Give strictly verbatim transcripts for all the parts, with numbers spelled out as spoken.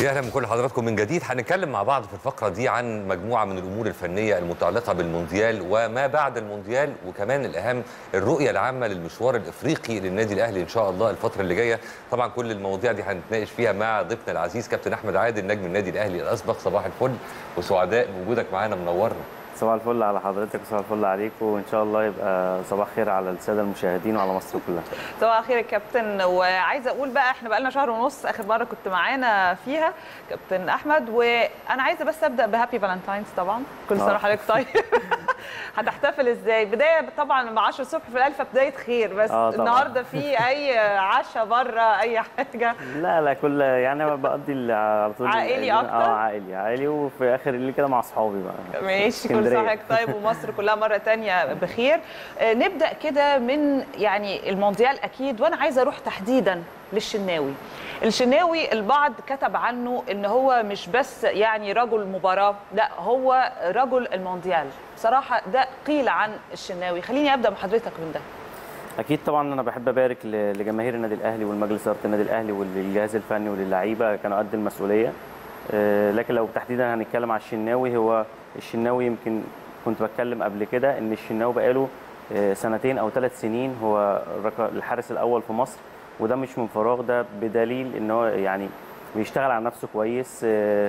يا اهلا بكل حضراتكم من جديد. هنتكلم مع بعض في الفقره دي عن مجموعه من الامور الفنيه المتعلقه بالمونديال وما بعد المونديال، وكمان الاهم الرؤيه العامه للمشوار الافريقي للنادي الاهلي ان شاء الله الفتره اللي جايه. طبعا كل المواضيع دي هنتناقش فيها مع ضيفنا العزيز كابتن احمد عادل نجم النادي الاهلي الاسبق. صباح الفل وسعداء بوجودك معانا، منورنا. صباح الفل على حضرتك وصباح الفل عليكم، وان شاء الله يبقى صباح خير على الساده المشاهدين وعلى مصر كلها. صباح الخير يا كابتن. وعايزه اقول بقى احنا بقى لنا شهر ونص اخر مره كنت معانا فيها كابتن احمد، وانا عايزه بس ابدا بهابي فالنتاينز. طبعا كل سنه وحضرتك طيب. هتحتفل ازاي؟ بدايه طبعا مع عشرة الصبح في الالفه بدايه خير، بس النهارده في اي عشاء بره اي حاجه؟ لا لا كل يعني بقضي على طول عائلي اكتر. اه عائلي عائلي وفي اخر الليل كده مع اصحابي بقى. ماشي، كل سنه وحضرتك طيب ومصر كلها مره ثانيه بخير. آه نبدا كده من يعني المونديال اكيد، وانا عايزه اروح تحديدا للشناوي. الشناوي البعض كتب عنه ان هو مش بس يعني رجل مباراه، لا هو رجل المونديال. بصراحه ده قيل عن الشناوي. خليني ابدا بحضرتك من ده. اكيد طبعا انا بحب ابارك لجماهير النادي الاهلي والمجلس اداره النادي الاهلي وللجهاز الفني وللعيبه، كانوا قد المسؤوليه. لكن لو تحديدا هنتكلم على الشناوي، هو الشناوي يمكن كنت بتكلم قبل كده ان الشناوي بقاله سنتين او ثلاث سنين هو الحارس الاول في مصر، وده مش من فراغ، ده بدليل ان هو يعني بيشتغل على نفسه كويس.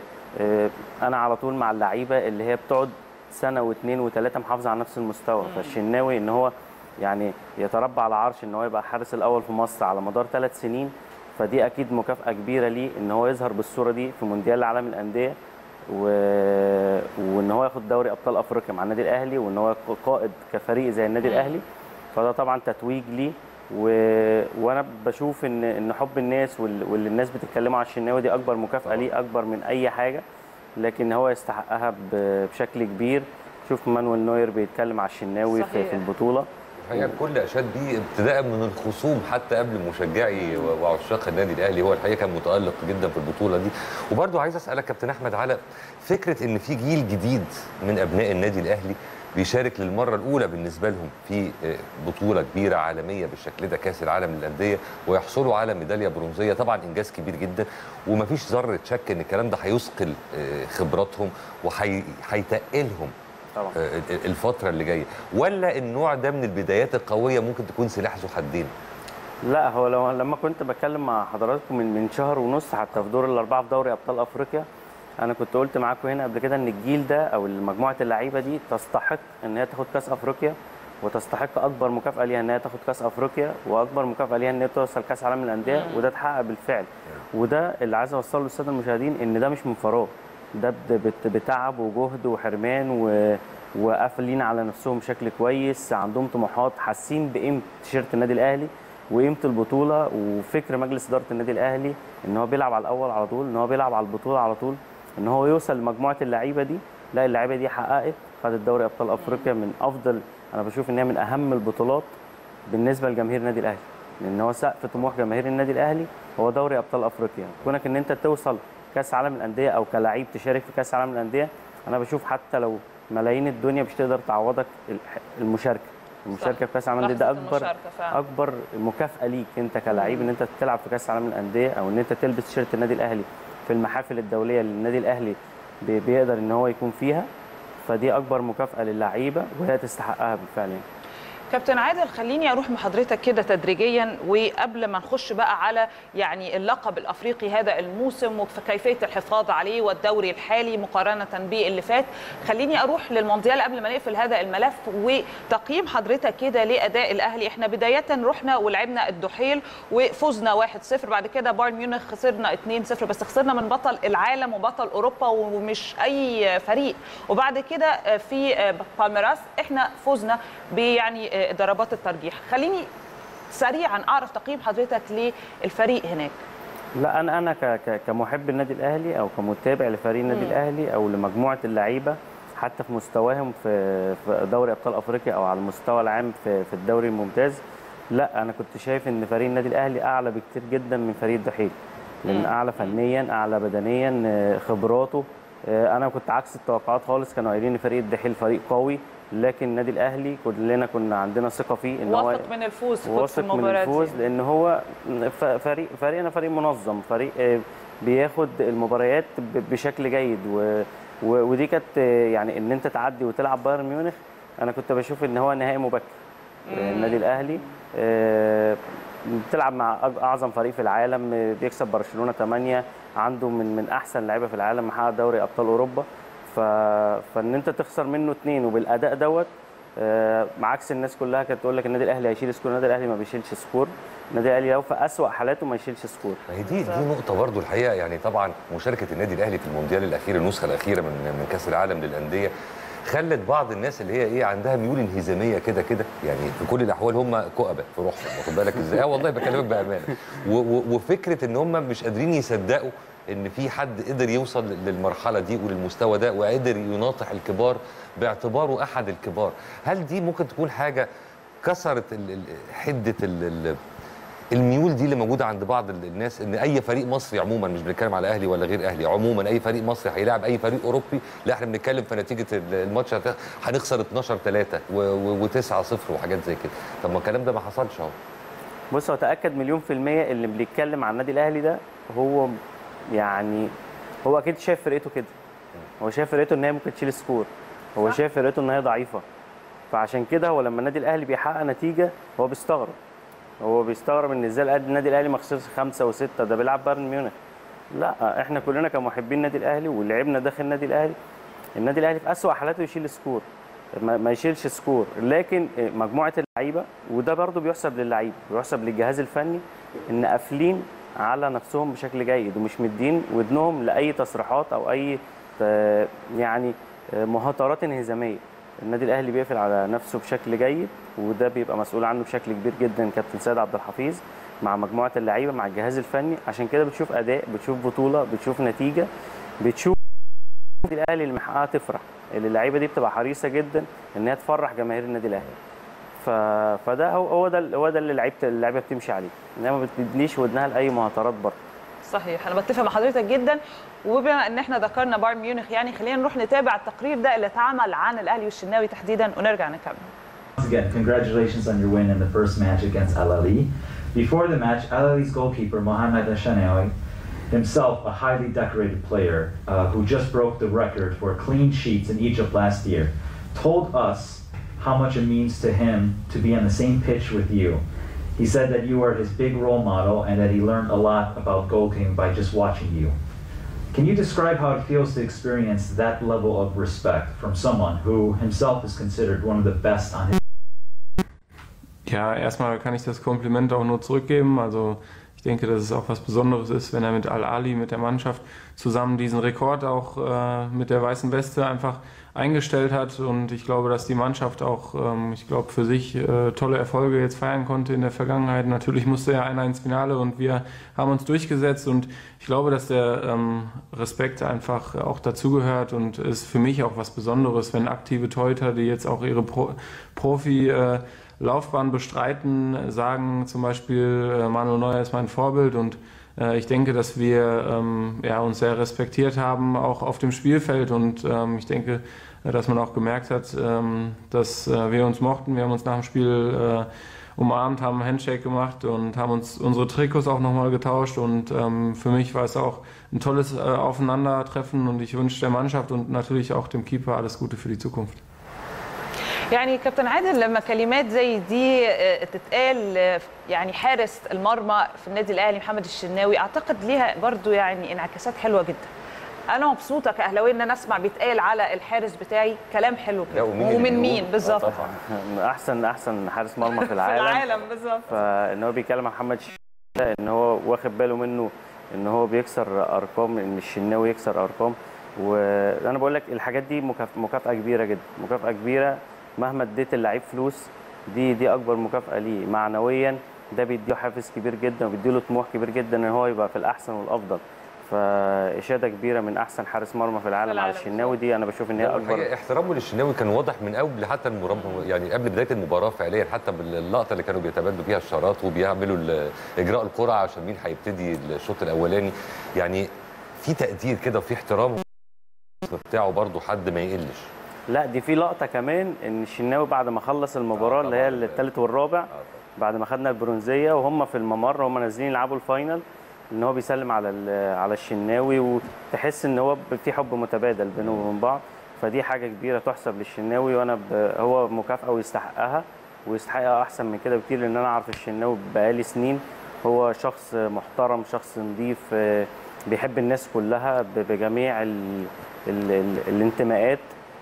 انا على طول مع اللعيبه اللي هي بتقعد سنه واثنين وثلاثه محافظه على نفس المستوى، فالشناوي ان هو يعني يتربى على عرش ان هو يبقى الحارس الاول في مصر على مدار ثلاث سنين، فدي اكيد مكافاه كبيره ليه ان هو يظهر بالصوره دي في مونديال العالم للانديه، و... وان هو ياخد دوري ابطال افريقيا مع النادي الاهلي، وان هو قائد كفريق زي النادي الاهلي، فده طبعا تتويج ليه. و... وانا بشوف ان ان حب الناس وال... واللي الناس بتتكلموا على الشناوي دي اكبر مكافاه ليه، اكبر من اي حاجه، لكن هو يستحقها ب... بشكل كبير. شوف مانويل نوير بيتكلم على الشناوي في... في البطوله. الحقيقه كل اشاد بيه ابتداء من الخصوم حتى قبل مشجعي وعشاق النادي الاهلي، هو الحقيقه كان متالق جدا في البطوله دي. وبرده عايز اسالك كابتن احمد على فكره ان في جيل جديد من ابناء النادي الاهلي بيشارك للمره الاولى بالنسبه لهم في بطوله كبيره عالميه بالشكل ده، كاس العالم للانديه، ويحصلوا على ميداليه برونزيه. طبعا انجاز كبير جدا، ومفيش ذره شك ان الكلام ده هيثقل خبراتهم وهيتقلهم طبعا الفترة اللي جاية، ولا النوع ده من البدايات القوية ممكن تكون سلاح ذو حدين؟ لا، هو لو لما كنت بتكلم مع حضراتكم من من شهر ونص حتى في دور الأربعة في دوري أبطال أفريقيا، أنا كنت قلت معاكم هنا قبل كده إن الجيل ده أو مجموعة اللعيبة دي تستحق إن هي تاخد كأس أفريقيا، وتستحق أكبر مكافأة ليها إن هي تاخد كأس أفريقيا، وأكبر مكافأة ليها إن هي توصل كأس عالم للأندية، وده اتحقق بالفعل. وده اللي عايز أوصله للسادة المشاهدين، إن ده مش من فراغ، ده بتعب وجهد وحرمان و وقافلين على نفسهم بشكل كويس، عندهم طموحات، حاسين بقيمه تيشيرت النادي الاهلي وقيمه البطوله، وفكر مجلس اداره النادي الاهلي ان هو بيلعب على الاول على طول، ان هو بيلعب على البطوله على طول، ان هو يوصل لمجموعه اللعيبه دي. لا، اللعيبه دي حققت، خدت دوري ابطال افريقيا من افضل، انا بشوف ان هي من اهم البطولات بالنسبه لجماهير النادي الاهلي، لان هو سقف طموح جماهير النادي الاهلي هو دوري ابطال افريقيا. كونك ان انت توصل كاس عالم الانديه او كلاعب تشارك في كاس عالم الانديه، انا بشوف حتى لو ملايين الدنيا مش تقدر تعوضك المشاركه المشاركه في كاس العالم للانديه، ده اكبر اكبر مكافاه ليك انت كلاعب، ان انت تلعب في كاس العالم للانديه، او ان انت تلبس تيشيرت النادي الاهلي في المحافل الدوليه اللي النادي الاهلي بيقدر ان هو يكون فيها، فدي اكبر مكافاه للعيبه وهي تستحقها بالفعل. كابتن عادل، خليني اروح مع حضرتك كده تدريجيا، وقبل ما نخش بقى على يعني اللقب الافريقي هذا الموسم وكيفيه الحفاظ عليه والدوري الحالي مقارنه باللي فات، خليني اروح للمونديال قبل ما نقفل هذا الملف وتقييم حضرتك كده لاداء الاهلي. احنا بدايه رحنا ولعبنا الدحيل وفزنا واحد صفر، بعد كده بايرن ميونخ خسرنا اتنين صفر، بس خسرنا من بطل العالم وبطل اوروبا ومش اي فريق، وبعد كده في بالميراس احنا فزنا بيعني ضربات الترجيح. خليني سريعا اعرف تقييم حضرتك للفريق هناك. لا، انا انا كمحب النادي الاهلي او كمتابع لفريق النادي الاهلي او لمجموعه اللعيبه حتى في مستواهم في في دوري ابطال افريقيا او على المستوى العام في في الدوري الممتاز، لا انا كنت شايف ان فريق النادي الاهلي اعلى بكتير جدا من فريق الدحيل، لان اعلى فنيا، اعلى بدنيا، خبراته. انا كنت عكس التوقعات خالص، كانوا قايلين ان فريق الدحيل فريق قوي، لكن النادي الاهلي كلنا كنا عندنا ثقه فيه ان هو واثق من الفوز واثق من الفوز، لان هو فريق فريقنا فريق منظم، فريق بياخد المباريات بشكل جيد، و... و... ودي كانت يعني ان انت تعدي وتلعب بايرن ميونخ. انا كنت بشوف ان هو نهائي مبكر. النادي الاهلي بتلعب مع اعظم فريق في العالم، بيكسب برشلونه ثمانية، عنده من من احسن لعيبه في العالم، محقق دوري ابطال اوروبا. ف... فان انت تخسر منه اثنين وبالاداء دوت، عكس الناس كلها كانت تقول لك النادي الاهلي هيشيل سكور. النادي الاهلي ما بيشيلش سكور، النادي الاهلي لو في اسوأ حالاته ما يشيلش سكور. هي دي دي نقطه برضو الحقيقه، يعني طبعا مشاركه النادي الاهلي في المونديال الاخير، النسخه الاخيره من من كاس العالم للانديه، خلت بعض الناس اللي هي ايه عندها ميول انهزاميه كده كده، يعني في كل الاحوال هم كؤبه في روحهم، واخد بالك ازاي؟ اه والله بكلمك بامانه. وفكره ان هم مش قادرين يصدقوا ان في حد قدر يوصل للمرحله دي وللمستوى ده وقدر يناطح الكبار باعتباره احد الكبار. هل دي ممكن تكون حاجه كسرت حده الميول دي اللي موجوده عند بعض الناس، ان اي فريق مصري عموما، مش بنتكلم على اهلي ولا غير اهلي، عموما اي فريق مصري هيلاعب اي فريق اوروبي، لا احنا بنتكلم في نتيجه الماتش هنخسر اتناشر ثلاثة وتسعة صفر وحاجات زي كده. طب ما الكلام ده ما حصلش اهو. بص، هو تاكد مليون في الميه اللي بيتكلم عن النادي الاهلي ده هو يعني هو اكيد شايف فرقته كده، هو شايف فرقته ان هي ممكن تشيل سكور، هو شايف فرقته ان هي ضعيفه. فعشان كده هو لما النادي الاهلي بيحقق نتيجه هو بيستغرب، هو بيستغرب ان ازاي النادي الاهلي ما خسرش خمسه وسته، ده بيلعب بايرن ميونخ. لا، احنا كلنا كمحبين النادي الاهلي ولعبنا داخل النادي الاهلي، النادي الاهلي في اسوأ حالاته يشيل سكور، ما يشيلش سكور. لكن مجموعه اللعيبه، وده برده بيحسب للعيبه، بيحسب للجهاز الفني، ان قافلين على نفسهم بشكل جيد ومش مدين ودنهم لاي تصريحات او اي يعني مهاترات انهزاميه. النادي الاهلي بيقفل على نفسه بشكل جيد، وده بيبقى مسؤول عنه بشكل كبير جدا كابتن سيد عبد الحفيظ مع مجموعه اللعيبه مع الجهاز الفني. عشان كده بتشوف اداء، بتشوف بطوله، بتشوف نتيجه، بتشوف النادي الاهلي اللي محققها تفرح، اللي اللعيبه دي بتبقى حريصه جدا ان هي تفرح جماهير النادي الاهلي. ف... فده هو هو ده هو ده اللي لعيبه اللعيبه بتمشي عليه، انها ما بتديش ودنها لاي مهاترات برضه. صحيح، انا بتفق مع حضرتك جدا. وبما ان احنا ذكرنا بايرن ميونخ، يعني خلينا نروح نتابع التقرير ده اللي اتعمل عن الاهلي والشناوي تحديدا ونرجع نكمل. Again, congratulations on your win in the first match against Al Ahly. Before the match, Al Ahly's goalkeeper Mohamed El-Shenawy, himself a highly decorated player uh, who just broke the record for clean sheets in Egypt last year, told us how much it means to him to be on the same pitch with you. He said that you are his big role model and that he learned a lot about goalkeeping by just watching you. Can you describe how it feels to experience that level of respect from someone who himself is considered one of the best on his... Ja, erstmal kann ich das Kompliment auch nur zurückgeben. Also ich denke, dass es auch was Besonderes ist, wenn er mit Al Ahly, mit der Mannschaft zusammen diesen Rekord auch äh, mit der weißen Weste einfach eingestellt hat. Und ich glaube, dass die Mannschaft auch, ähm, ich glaube, für sich äh, tolle Erfolge jetzt feiern konnte in der Vergangenheit. Natürlich musste ja einer ins Finale und wir haben uns durchgesetzt. Und ich glaube, dass der ähm, Respekt einfach auch dazugehört und ist für mich auch was Besonderes, wenn aktive Torhüter, die jetzt auch ihre Pro Profi äh, Laufbahn bestreiten, sagen zum Beispiel, Manuel Neuer ist mein Vorbild, und äh, ich denke, dass wir ähm, ja, uns sehr respektiert haben, auch auf dem Spielfeld, und ähm, ich denke, dass man auch gemerkt hat, ähm, dass äh, wir uns mochten. Wir haben uns nach dem Spiel äh, umarmt, haben einen Handshake gemacht und haben uns unsere Trikots auch nochmal getauscht, und ähm, für mich war es auch ein tolles äh, Aufeinandertreffen, und ich wünsche der Mannschaft und natürlich auch dem Keeper alles Gute für die Zukunft. يعني كابتن عادل، لما كلمات زي دي تتقال يعني حارس المرمى في النادي الاهلي محمد الشناوي، اعتقد ليها برضو يعني انعكاسات حلوه جدا. انا مبسوطه كاهلاويه ان انا اسمع بيتقال على الحارس بتاعي كلام حلو كده. ومن مين بالظبط؟ طبعا احسن احسن حارس مرمى في العالم. في العالم بالظبط. فان هو بيتكلم عن محمد الشناوي ان هو واخد باله منه ان هو بيكسر ارقام، ان الشناوي يكسر ارقام. وانا بقول لك الحاجات دي مكافاه كبيره جدا، مكافاه كبيره. مهما اديت اللعيب فلوس، دي دي اكبر مكافاه ليه معنويا. ده بيديه حافز كبير جدا وبيديله طموح كبير جدا ان هو يبقى في الاحسن والافضل. فاشاده كبيره من احسن حارس مرمى في العالم على الشناوي، دي انا بشوف ان هي اكبر. احترامه للشناوي كان واضح من قبل حتى المباراه، يعني قبل بدايه المباراه فعليا، حتى باللقطه اللي كانوا بيتبادلوا فيها الشارات وبيعملوا اجراء القرعه عشان مين هيبتدي الشوط الاولاني. يعني في تقدير كده وفي احترام بتاعه برده، حد ما يقلش. لا، دي في لقطه كمان ان الشناوي بعد ما خلص المباراه اللي هي الثالث والرابع، بعد ما خدنا البرونزيه وهم في الممر وهم نازلين يلعبوا الفاينل، ان هو بيسلم على على الشناوي، وتحس ان هو في حب متبادل بينه وبين بعض. فدي حاجه كبيره تحسب للشناوي، وانا هو مكافاه ويستحقها، ويستحقها احسن من كده بكتير، لان انا اعرف الشناوي بقالي سنين. هو شخص محترم، شخص نظيف، بيحب الناس كلها بجميع ال ال ال الانتماءات.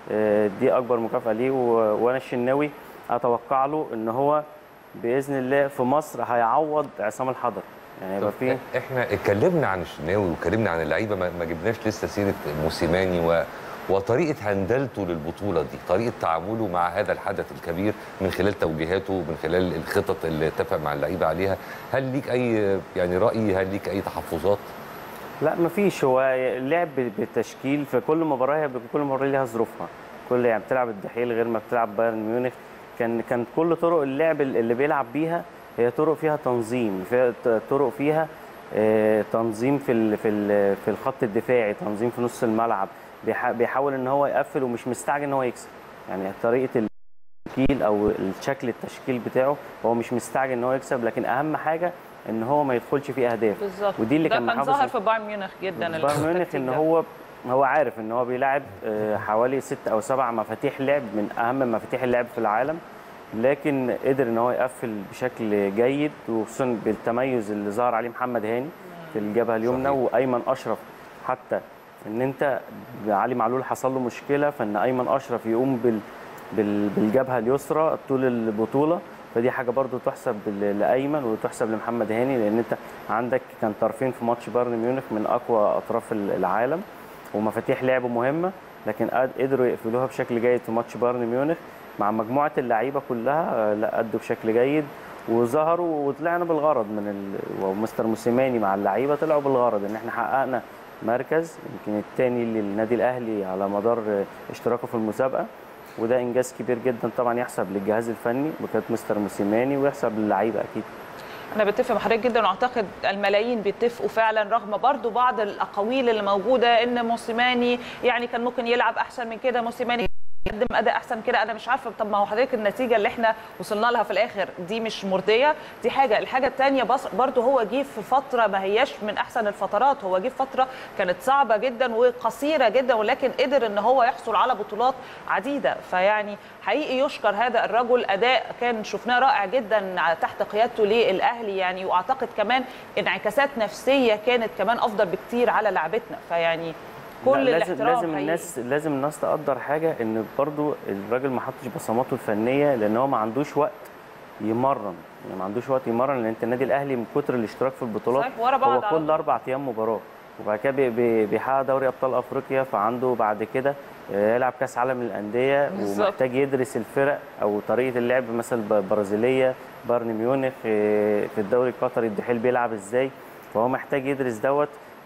دي اكبر مكافاه ليه. وانا الشناوي اتوقع له ان هو باذن الله في مصر هيعوض عصام الحضري، يعني يبقى فيه. احنا اتكلمنا عن الشناوي واتكلمنا عن اللعيبه، ما جبناش لسه سيره موسيماني و وطريقه هندلته للبطوله دي، طريقه تعامله مع هذا الحدث الكبير من خلال توجيهاته، من خلال الخطط اللي اتفق مع اللعيبه عليها. هل ليك اي يعني راي؟ هل ليك اي تحفظات؟ لا مفيش. هو لعب بالتشكيل في كل مباراه، كل مباراه ليها ظروفها. كل يعني بتلعب الدحيل غير ما بتلعب بايرن ميونخ. كان كان كل طرق اللعب اللي بيلعب بيها هي طرق فيها تنظيم، فيها طرق فيها تنظيم في في في الخط الدفاعي، تنظيم في نص الملعب. بيحاول ان هو يقفل ومش مستعجل ان هو يكسب. يعني طريقه التشكيل او الشكل التشكيل بتاعه هو مش مستعجل ان هو يكسب، لكن اهم حاجه ان هو ما يدخلش فيه اهداف. بالظبط. ودي اللي كان محافظ ظاهر في بايرن ميونخ جدا. بايرن ميونخ ان هو هو عارف ان هو بيلعب حوالي ست او سبع مفاتيح لعب من اهم مفاتيح اللعب في العالم، لكن قدر ان هو يقفل بشكل جيد، وخصوصا بالتميز اللي ظهر عليه محمد هاني في الجبهه اليمنى وايمن اشرف. حتى ان انت علي معلول حصل له مشكله، فان ايمن اشرف يقوم بال بالجبهه اليسرى طول البطوله، فدي حاجه برضو تحسب لايمن وتحسب لمحمد هاني، لان انت عندك كان طرفين في ماتش بايرن ميونخ من اقوى اطراف العالم ومفاتيح لعب مهمه، لكن قدروا يقفلوها بشكل جيد في ماتش بايرن ميونخ مع مجموعه اللعيبه كلها. لا ادوا بشكل جيد وظهروا، وطلعنا بالغرض من ال... ومستر موسيماني مع اللعيبه طلعوا بالغرض ان احنا حققنا مركز يمكن الثاني للنادي الاهلي على مدار اشتراكه في المسابقه، وده انجاز كبير جدا طبعا يحسب للجهاز الفني بقياده مستر موسيماني ويحسب للعيبه اكيد. انا بتفق مع حضرتك جدا، واعتقد الملايين بيتفقوا فعلا، رغم برضو بعض الاقاويل اللي موجوده ان موسيماني يعني كان ممكن يلعب احسن من كده، موسيماني يقدم اداء احسن كده. انا مش عارفه، طب ما هو حضرتك النتيجه اللي احنا وصلنا لها في الاخر دي مش مرضيه. دي حاجه. الحاجه الثانيه برضو هو جه في فتره ما هياش من احسن الفترات، هو جه في فتره كانت صعبه جدا وقصيره جدا، ولكن قدر ان هو يحصل على بطولات عديده. فيعني حقيقي يشكر هذا الرجل، اداء كان شفناه رائع جدا تحت قيادته للاهلي يعني، واعتقد كمان انعكاسات نفسيه كانت كمان افضل بكتير على لعبتنا. فيعني كل لازم الاحترام لازم الناس لازم الناس تقدر حاجه، ان برضو الراجل ما حطش بصماته الفنيه لان هو ما عندوش وقت يمرن، يعني ما عندوش وقت يمرن، لان انت النادي الاهلي من كتر الاشتراك في البطولات هو كل اربع ايام مباراه، وبعد كده بيحقق دوري ابطال افريقيا، فعنده بعد كده يلعب كاس عالم للانديه، ومحتاج يدرس الفرق او طريقه اللعب مثلا البرازيليه بايرن ميونخ، في الدوري القطري الدحيل بيلعب ازاي، فهو محتاج يدرس دوت.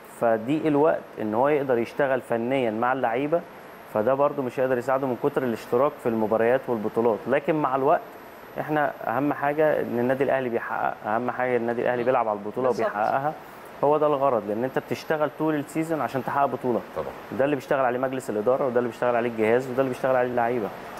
فدي الوقت ان هو يقدر يشتغل فنيا مع اللعيبه، فده برده مش هيقدر يساعده من كتر الاشتراك في المباريات والبطولات. لكن مع الوقت احنا اهم حاجه ان النادي الاهلي بيحقق، اهم حاجه النادي الاهلي بيلعب على البطوله وبيحققها، هو ده الغرض، لان انت بتشتغل طول السيزون عشان تحقق بطوله. طبعا ده اللي بيشتغل عليه مجلس الاداره، وده اللي بيشتغل عليه الجهاز، وده اللي بيشتغل عليه اللعيبه.